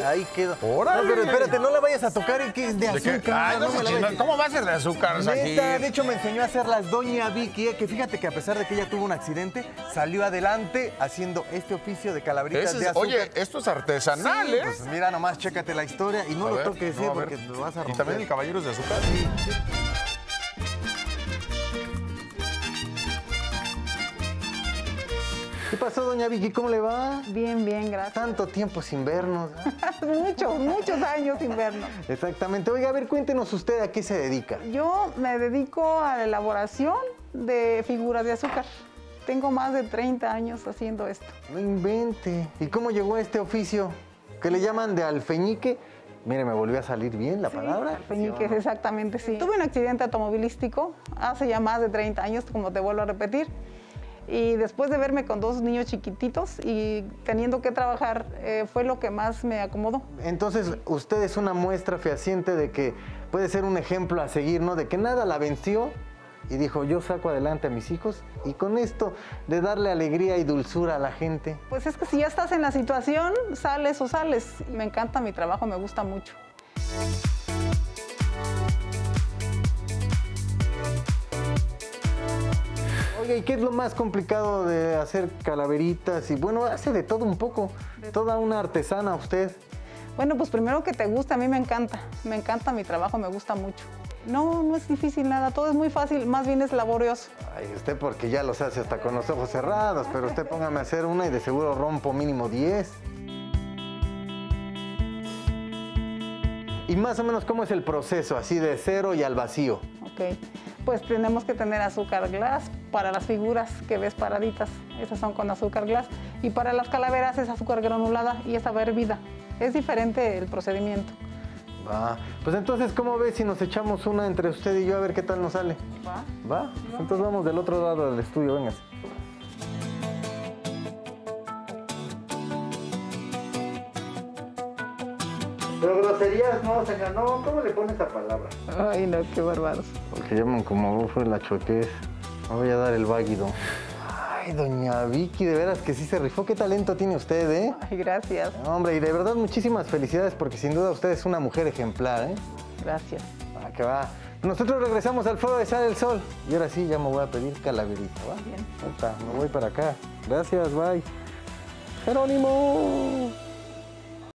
ahí quedó. ¡Órale! No, pero espérate, no la vayas a tocar y que es de azúcar. Ay, no me se la chinga. vayas- ¿Cómo va a ser de azúcar, Neta, aquí? de hecho me enseñó a hacerlas doña Vicky, que fíjate que a pesar de que ella tuvo un accidente, salió adelante haciendo este oficio de calaveritas de azúcar. Oye, esto es artesanal, Sí, ¿eh? pues mira nomás, chécate la historia y no A lo ver, toques, no, a ver. porque lo vas a romper. ¿Y también el Caballeros de Azúcar? Sí. ¿Qué pasó, doña Vicky? ¿Cómo le va? Bien, bien, gracias. Tanto tiempo sin vernos. Muchos años sin vernos. Exactamente. Oiga, a ver, cuéntenos usted a qué se dedica. Yo me dedico a la elaboración de figuras de azúcar. Tengo más de 30 años haciendo esto. No invente. ¿Y cómo llegó a este oficio? ¿Que le llaman de alfeñique? Mire, me volvió a salir bien la palabra. Alfeñiques, exactamente, sí. Tuve un accidente automovilístico hace ya más de 30 años, como te vuelvo a repetir. Y después de verme con dos niños chiquititos y teniendo que trabajar, fue lo que más me acomodó. Entonces, usted es una muestra fehaciente de que puede ser un ejemplo a seguir, ¿no? De que nada la venció y dijo, yo saco adelante a mis hijos. Y con esto de darle alegría y dulzura a la gente. Pues es que si ya estás en la situación, sales o sales. Me encanta mi trabajo, me gusta mucho. Oiga, ¿y qué es lo más complicado de hacer calaveritas? Y bueno, hace de todo un poco. Toda una artesana usted. Bueno, pues primero que te gusta, a mí me encanta mi trabajo, me gusta mucho. No, no es difícil nada, todo es muy fácil, más bien es laborioso. Ay, usted porque ya los hace hasta con los ojos cerrados, pero usted póngame a hacer una y de seguro rompo mínimo 10. Y más o menos, ¿cómo es el proceso? Así de cero y al vacío. Ok, pues tenemos que tener azúcar glass para las figuras que ves paraditas, esas son con azúcar glass. Y para las calaveras es azúcar granulada y esa va hervida. Es diferente el procedimiento. Va. Pues entonces, ¿cómo ves si nos echamos una entre usted y yo a ver qué tal nos sale? ¿Va? ¿Va? Entonces vamos del otro lado del estudio, véngase. Pero groserías no, señor, no, ¿cómo le pone esa palabra? Ay, no, qué bárbaros. Porque llaman como fue la choquez. Me voy a dar el váguido. Ay, doña Vicky, de veras que sí se rifó. Qué talento tiene usted, ¿eh? Ay, gracias, Hombre, y de verdad muchísimas felicidades porque sin duda usted es una mujer ejemplar, ¿eh? gracias. Ah, que va. Nosotros regresamos al foro de Sale el Sol. Y ahora sí, ya me voy a pedir calaverita, ¿va? Bien. Opa, me voy para acá. Gracias, bye. Jerónimo.